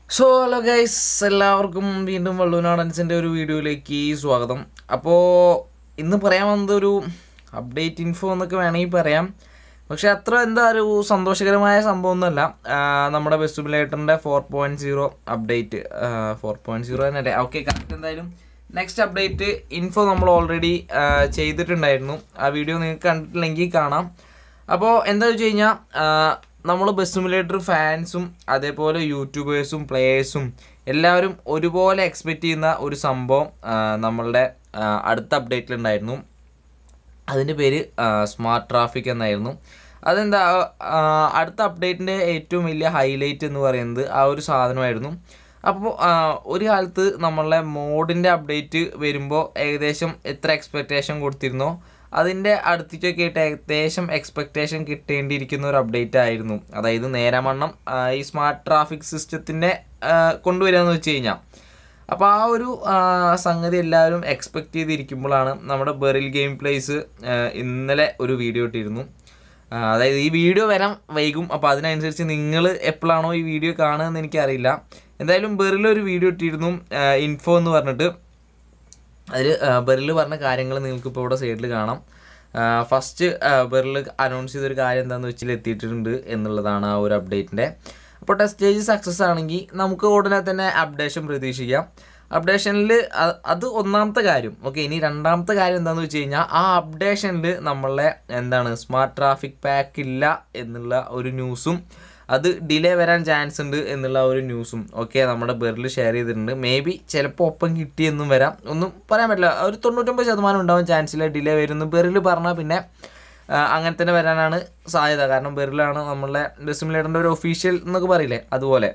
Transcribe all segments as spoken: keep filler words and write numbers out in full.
So hello guys, എല്ലാവർക്കും വീണ്ടും വള്ളുനാടൻസിൻ്റെ ഒരു വീഡിയോയിലേക്ക് സ്വാഗതം. അപ്പോൾ ഇന്ന് പറയാൻ വന്നത് ഒരു അപ്ഡേറ്റ് ഇൻഫോ എന്നൊക്കെ വേണമെങ്കിൽ പറയാം. പക്ഷേ അത്ര എന്താ ഒരു സന്തോഷകരമായ സംഭവമൊന്നുമല്ല. നമ്മുടെ ബെസ്റ്റ് സിമുലേറ്ററിൻ്റെ four point zero update four point zero തന്നെ അല്ലേ? Okay, correct. എന്തായാലും നെക്സ്റ്റ് അപ്ഡേറ്റ് ഇൻഫോ നമ്മൾ ഓൾറെഡി ചെയ്തിട്ടുണ്ടായിരുന്നു. ആ വീഡിയോ നിങ്ങൾക്ക് കണ്ടിട്ടില്ലെങ്കിൽ കാണാം. അപ്പോൾ എന്താ വെച്ച് കഴിഞ്ഞാൽ നമ്മൾ ബെസ്റ്റ് സിമുലേറ്റർ ഫാൻസും അതേപോലെ യൂട്യൂബേഴ്സും പ്ലേയേഴ്സും എല്ലാവരും ഒരുപോലെ എക്സ്പെക്റ്റ് ചെയ്യുന്ന ഒരു സംഭവം നമ്മളുടെ അടുത്ത അപ്ഡേറ്റിലുണ്ടായിരുന്നു. അതിൻ്റെ പേര് സ്മാർട്ട് ട്രാഫിക് എന്നായിരുന്നു. അതെന്താ, അടുത്ത അപ്ഡേറ്റിൻ്റെ ഏറ്റവും വലിയ ഹൈലൈറ്റ് എന്ന് പറയുന്നത് ആ ഒരു സാധനമായിരുന്നു. അപ്പോൾ ഒരു കാലത്ത് നമ്മളുടെ മോഡിൻ്റെ അപ്ഡേറ്റ് വരുമ്പോൾ ഏകദേശം എത്ര എക്സ്പെക്റ്റേഷൻ കൊടുത്തിരുന്നോ അതിൻ്റെ അടുത്തേക്കൊക്കെ ആയിട്ട് ഏകദേശം എക്സ്പെക്റ്റേഷൻ കിട്ടേണ്ടിയിരിക്കുന്ന ഒരു അപ്ഡേറ്റ് ആയിരുന്നു. അതായത് നേരമണ്ണം ഈ സ്മാർട്ട് ട്രാഫിക് സിസ്റ്റത്തിൻ്റെ കൊണ്ടുവരികയെന്ന് വെച്ച് കഴിഞ്ഞാൽ, അപ്പോൾ ആ ഒരു സംഗതി എല്ലാവരും എക്സ്പെക്റ്റ് ചെയ്തിരിക്കുമ്പോഴാണ് നമ്മുടെ ബെറിൽ ഗെയിം പ്ലേസ് ഇന്നലെ ഒരു വീഡിയോ ഇട്ടിരുന്നു. അതായത് ഈ വീഡിയോ വരാൻ വൈകും, അപ്പോൾ അതിനനുസരിച്ച് നിങ്ങൾ എപ്പോഴാണോ ഈ വീഡിയോ കാണുകയെന്ന് എനിക്കറിയില്ല. എന്തായാലും ബെറിലൊരു വീഡിയോ ഇട്ടിരുന്നു, ഇൻഫോ എന്ന് പറഞ്ഞിട്ട്. അതിൽ ബെറിൽ പറഞ്ഞ കാര്യങ്ങൾ നിങ്ങൾക്കിപ്പോൾ ഇവിടെ സൈഡിൽ കാണാം. ഫസ്റ്റ് ബെറിൽ അനൗൺസ് ചെയ്തൊരു കാര്യം എന്താണെന്ന് വെച്ചാൽ എത്തിയിട്ടുണ്ട് എന്നുള്ളതാണ് ആ ഒരു അപ്ഡേറ്റിൻ്റെ. അപ്പോൾ ടെസ്റ്റ് സ്റ്റേജ് സക്സസ് ആണെങ്കിൽ നമുക്ക് ഉടനെ തന്നെ അപ്ഡേഷൻ പ്രതീക്ഷിക്കാം. അപ്ഡേഷനിൽ അത് ഒന്നാമത്തെ കാര്യം. ഓക്കെ, ഇനി രണ്ടാമത്തെ കാര്യം എന്താണെന്ന് വെച്ച് കഴിഞ്ഞാൽ ആ അപ്ഡേഷനിൽ നമ്മളെ എന്താണ് സ്മാർട്ട് ട്രാഫിക് പാക്ക് ഇല്ല എന്നുള്ള ഒരു ന്യൂസും അത് ഡിലേ വരാൻ ചാൻസ് ഉണ്ട് എന്നുള്ള ഒരു ന്യൂസും ഒക്കെ നമ്മുടെ ബെറിൽ ഷെയർ ചെയ്തിട്ടുണ്ട്. മേ ബി ചിലപ്പോൾ ഒപ്പം കിട്ടിയെന്നും വരാം, ഒന്നും പറയാൻ പറ്റില്ല. ഒരു തൊണ്ണൂറ്റൊമ്പത് ശതമാനം ഉണ്ടാവാൻ ചാൻസില്ല ഡിലേ വരുന്നു. ബെറിൽ പറഞ്ഞാൽ പിന്നെ അങ്ങനെ തന്നെ വരാനാണ് സാധ്യത. കാരണം ബെറിലാണ് നമ്മളുടെ ബെസ്റ്റ് സിമുലേറ്ററിൻ്റെ ഒരു ഒഫീഷ്യൽ എന്നൊക്കെ പറയില്ലേ, അതുപോലെ.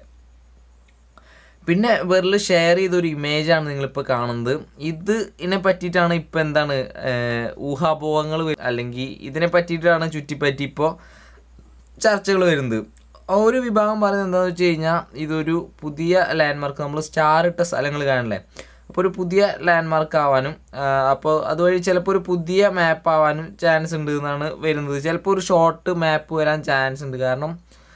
പിന്നെ ബെറിൽ ഷെയർ ചെയ്തൊരു ഇമേജാണ് നിങ്ങളിപ്പോൾ കാണുന്നത്. ഇത് ഇതിനെ പറ്റിയിട്ടാണ് ഇപ്പോൾ എന്താണ് ഊഹാപോഹങ്ങൾ അല്ലെങ്കിൽ ഇതിനെ പറ്റിയിട്ടാണ് ചുറ്റിപ്പറ്റി ഇപ്പോൾ ചർച്ചകൾ വരുന്നത്. ഒരു വിഭാഗം പറയുന്നത് എന്താണെന്ന് വെച്ച് കഴിഞ്ഞാൽ ഇതൊരു പുതിയ ലാൻഡ്മാർക്ക്, നമ്മൾ സ്റ്റാർ ഇട്ട സ്ഥലങ്ങൾ കാണില്ലേ, അപ്പോൾ ഒരു പുതിയ ലാൻഡ്മാർക്ക് ആവാനും അപ്പോൾ അതുവഴി ചിലപ്പോൾ ഒരു പുതിയ മാപ്പ് ആവാനും ചാൻസ് ഉണ്ട് എന്നാണ് വരുന്നത്. ചിലപ്പോൾ ഒരു ഷോർട്ട് മാപ്പ് വരാൻ ചാൻസ് ഉണ്ട്, കാരണം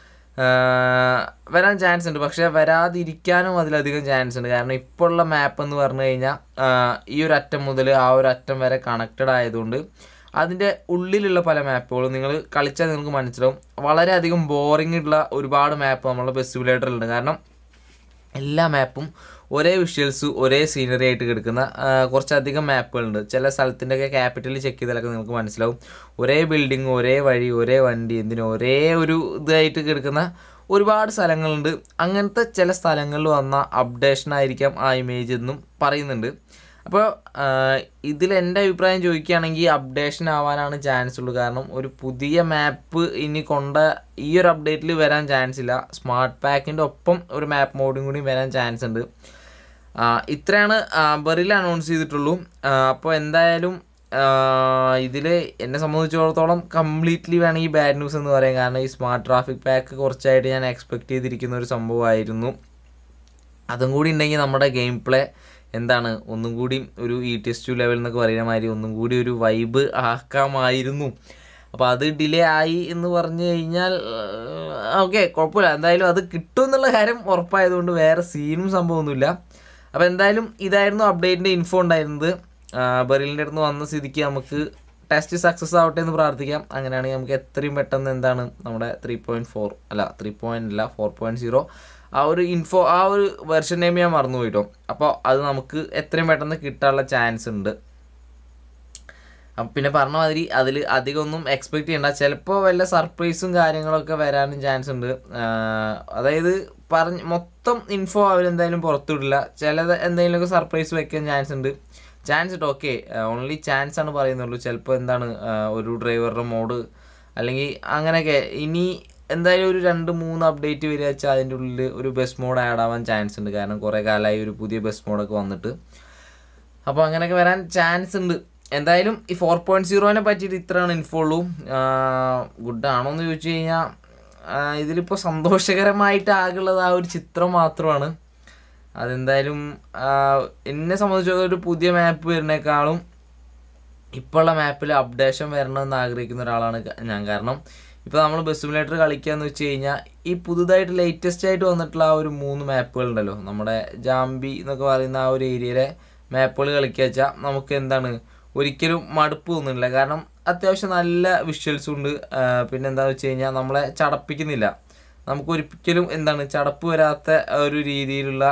വരാൻ ചാൻസ് ഉണ്ട്. പക്ഷേ വരാതിരിക്കാനും അതിലധികം ചാൻസ് ഉണ്ട്. കാരണം ഇപ്പോൾ ഉള്ള മാപ്പ് എന്ന് പറഞ്ഞു കഴിഞ്ഞാൽ ഈ ഒരു അറ്റം മുതൽ ആ ഒരു അറ്റം വരെ കണക്റ്റഡ് ആയതുകൊണ്ട് അതിൻ്റെ ഉള്ളിലുള്ള പല മാപ്പുകളും നിങ്ങൾ കളിച്ചാൽ നിങ്ങൾക്ക് മനസ്സിലാവും. വളരെയധികം ബോറിംഗ് ഉള്ള ഒരുപാട് മാപ്പ് നമ്മളുടെ ബെസ്റ്റ് സിമുലേറ്ററിലുണ്ട്. കാരണം എല്ലാ മാപ്പും ഒരേ വിഷ്വൽസ് ഒരേ സീനറി ആയിട്ട് കിടക്കുന്ന കുറച്ചധികം മാപ്പുകളുണ്ട്. ചില സ്ഥലത്തിൻ്റെയൊക്കെ ക്യാപിറ്റൽ ചെക്ക് ചെയ്താലൊക്കെ നിങ്ങൾക്ക് മനസ്സിലാവും. ഒരേ ബിൽഡിങ്, ഒരേ വഴി, ഒരേ വണ്ടി, എന്തിനും ഒരേ ഒരു ഇതായിട്ട് കിടക്കുന്ന ഒരുപാട് സ്ഥലങ്ങളുണ്ട്. അങ്ങനത്തെ ചില സ്ഥലങ്ങളിൽ വന്ന അപ്ഡേഷനായിരിക്കാം ആ ഇമേജ് എന്നും പറയുന്നുണ്ട്. അപ്പോൾ ഇതിൽ എൻ്റെ അഭിപ്രായം ചോദിക്കുകയാണെങ്കിൽ അപ്ഡേഷൻ ആവാനാണ് ചാൻസ് ഉള്ളൂ. കാരണം ഒരു പുതിയ മാപ്പ് ഇനി കൊണ്ട ഈ ഒരു അപ്ഡേറ്റിൽ വരാൻ ചാൻസ് ഇല്ല. സ്മാർട്ട് പാക്കിൻ്റെ ഒപ്പം ഒരു മാപ്പ് മോഡും കൂടി വരാൻ ചാൻസ് ഉണ്ട്. ഇത്രയാണ് ബെറിൽ അനൗൺസ് ചെയ്തിട്ടുള്ളൂ. അപ്പോൾ എന്തായാലും ഇതിൽ എന്നെ സംബന്ധിച്ചിടത്തോളം കംപ്ലീറ്റ്ലി വേണമെങ്കിൽ ബാഡ് ന്യൂസ് എന്ന് പറയാം. കാരണം ഈ സ്മാർട്ട് ട്രാഫിക് പാക്ക് കുറച്ചായിട്ട് ഞാൻ എക്സ്പെക്റ്റ് ചെയ്തിരിക്കുന്ന ഒരു സംഭവമായിരുന്നു. അതും കൂടി ഉണ്ടെങ്കിൽ നമ്മുടെ ഗെയിം പ്ലേ എന്താണ് ഒന്നും കൂടി ഒരു E T S two level എന്നൊക്കെ പറയുന്ന മാതിരി ഒന്നും കൂടി ഒരു വൈബ് ആക്കാമായിരുന്നു. അപ്പോൾ അത് ഡിലേ ആയി എന്ന് പറഞ്ഞു കഴിഞ്ഞാൽ ഓക്കെ, കുഴപ്പമില്ല. എന്തായാലും അത് കിട്ടും എന്നുള്ള കാര്യം ഉറപ്പായതുകൊണ്ട് വേറെ സീനും സംഭവമൊന്നുമില്ല. അപ്പോൾ എന്തായാലും ഇതായിരുന്നു അപ്ഡേറ്റിൻ്റെ ഇൻഫോ ഉണ്ടായിരുന്നത്. ബെറിലിൻ്റെ അടുത്ത് വന്ന സ്ഥിതിക്ക് നമുക്ക് ടെസ്റ്റ് സക്സസ് ആവട്ടെ എന്ന് പ്രാർത്ഥിക്കാം. അങ്ങനെയാണെങ്കിൽ നമുക്ക് എത്രയും പെട്ടെന്ന് എന്താണ് നമ്മുടെ ത്രീ പോയിൻറ്റ് ഫോർ അല്ല ത്രീ പോയിൻ്റ് അല്ല ഫോർ പോയിൻറ്റ് സീറോ ആ ഒരു ഇൻഫോ ആ ഒരു വെർഷൻ നെയിം ഞാൻ മറന്നു പോയിട്ടോ. അപ്പോൾ അത് നമുക്ക് എത്രയും പെട്ടെന്ന് കിട്ടാനുള്ള ചാൻസ് ഉണ്ട്. അപ്പം പിന്നെ പറഞ്ഞ മാതിരി അതിൽ അധികം ഒന്നും എക്സ്പെക്റ്റ് ചെയ്യണ്ട. ചിലപ്പോൾ വല്ല സർപ്രൈസും കാര്യങ്ങളൊക്കെ വരാനും ചാൻസ് ഉണ്ട്. അതായത് പറഞ്ഞ് മൊത്തം ഇൻഫോ അവരെന്തായാലും പുറത്തുവിടില്ല. ചിലത് എന്തെങ്കിലുമൊക്കെ സർപ്രൈസ് വെക്കാൻ ചാൻസ് ഉണ്ട്. ചാൻസ് ഇട്ട് ഓക്കെ, ഓൺലി ചാൻസ് ആണ് പറയുന്നുള്ളൂ. ചിലപ്പോൾ എന്താണ് ഒരു ഡ്രൈവറുടെ മോഡ് അല്ലെങ്കിൽ അങ്ങനെയൊക്കെ ഇനി എന്തായാലും ഒരു രണ്ട് മൂന്ന് അപ്ഡേറ്റ് വരിക വെച്ചാൽ അതിൻ്റെ ഉള്ളിൽ ഒരു ബസ് മോഡ് ആഡ് ആവാൻ ചാൻസ് ഉണ്ട്. കാരണം കുറേ കാലമായി ഒരു പുതിയ ബസ് മോഡൊക്കെ വന്നിട്ട്. അപ്പോൾ അങ്ങനെയൊക്കെ വരാൻ ചാൻസ് ഉണ്ട്. എന്തായാലും ഈ ഫോർ പോയിൻറ്റ് സീറോനെ പറ്റിയിട്ട് ഇത്രയാണ് ഇൻഫോ ഉള്ളൂ. ഗുഡ് ആണോ എന്ന് ചോദിച്ചു കഴിഞ്ഞാൽ ഇതിലിപ്പോൾ സന്തോഷകരമായിട്ട് ആകുള്ളത് ആ ഒരു ചിത്രം മാത്രമാണ്. അതെന്തായാലും എന്നെ സംബന്ധിച്ചിടത്തോളം ഒരു പുതിയ മാപ്പ് വരുന്നേക്കാളും ഇപ്പോഴുള്ള മാപ്പിൽ അപ്ഡേഷൻ വരണമെന്ന് ആഗ്രഹിക്കുന്ന ഒരാളാണ് ഞാൻ. കാരണം ഇപ്പോൾ നമ്മൾ ബസ് സിമുലേറ്റർ കളിക്കുകയെന്ന് വെച്ച് കഴിഞ്ഞാൽ ഈ പുതുതായിട്ട് ലേറ്റസ്റ്റ് ആയിട്ട് വന്നിട്ടുള്ള ആ ഒരു മൂന്ന് മാപ്പുകൾ ഉണ്ടല്ലോ, നമ്മുടെ ജാംബി എന്നൊക്കെ പറയുന്ന ആ ഒരു ഏരിയയിലെ മാപ്പുകൾ കളിക്കുക വെച്ചാൽ നമുക്ക് എന്താണ് ഒരിക്കലും മടുപ്പ് തോന്നുന്നില്ല. കാരണം അത്യാവശ്യം നല്ല വിഷ്വൽസും ഉണ്ട്. പിന്നെ എന്താണെന്ന് വെച്ച് കഴിഞ്ഞാൽ നമ്മളെ ചടപ്പിക്കുന്നില്ല. നമുക്ക് ഒരിക്കലും എന്താണ് ചടപ്പ് വരാത്ത ഒരു രീതിയിലുള്ള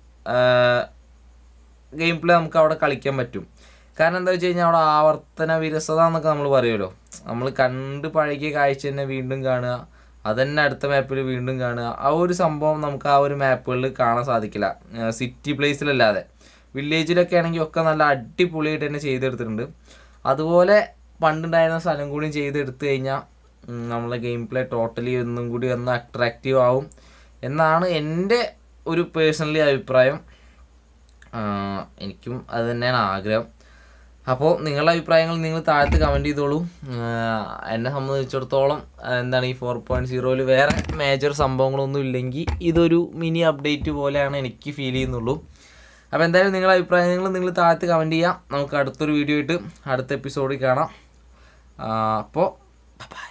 ഗെയിം പ്ലേ നമുക്ക് അവിടെ കളിക്കാൻ പറ്റും. കാരണം എന്താ വെച്ച് കഴിഞ്ഞാൽ അവിടെ ആവർത്തന വിരസത എന്നൊക്കെ നമ്മൾ പറയുമല്ലോ, നമ്മൾ കണ്ട് പഴകിയ കാഴ്ച തന്നെ വീണ്ടും കാണുക, അതന്നെ അടുത്ത മാപ്പിൽ വീണ്ടും കാണുക. ആ ഒരു സംഭവം നമുക്ക് ആ ഒരു മാപ്പുകളിൽ കാണാൻ സാധിക്കില്ല സിറ്റി പ്ലേസിലല്ലാതെ. വില്ലേജിലൊക്കെ ആണെങ്കിൽ ഒക്കെ നല്ല അടിപൊളിയായിട്ട് തന്നെ ചെയ്തെടുത്തിട്ടുണ്ട്. അതുപോലെ പണ്ടുണ്ടായിരുന്ന സ്ഥലം കൂടി ചെയ്തെടുത്തു കഴിഞ്ഞാൽ നമ്മളെ ഗെയിം പ്ലേ ടോട്ടലി ഒന്നും കൂടി ഒന്ന് അട്രാക്റ്റീവ് ആവും എന്നാണ് എൻ്റെ ഒരു പേഴ്സണലി അഭിപ്രായം. എനിക്കും അത് തന്നെയാണ് ആഗ്രഹം. അപ്പോൾ നിങ്ങളുടെ അഭിപ്രായങ്ങൾ നിങ്ങൾ താഴത്ത് കമൻറ്റ് ചെയ്തോളൂ. എന്നെ സംബന്ധിച്ചിടത്തോളം എന്താണ് ഈ ഫോർ പോയിൻറ്റ് സീറോയിൽ വേറെ മേജർ സംഭവങ്ങളൊന്നും ഇല്ലെങ്കിൽ ഇതൊരു മിനി അപ്ഡേറ്റ് പോലെയാണ് എനിക്ക് ഫീൽ ചെയ്യുന്നുള്ളൂ. അപ്പോൾ എന്തായാലും നിങ്ങളുടെ അഭിപ്രായങ്ങൾ നിങ്ങൾ താഴത്ത് കമൻറ്റ് ചെയ്യാം. നമുക്ക് അടുത്തൊരു വീഡിയോ ആയിട്ട് അടുത്ത എപ്പിസോഡിൽ കാണാം. അപ്പോൾ ബൈ.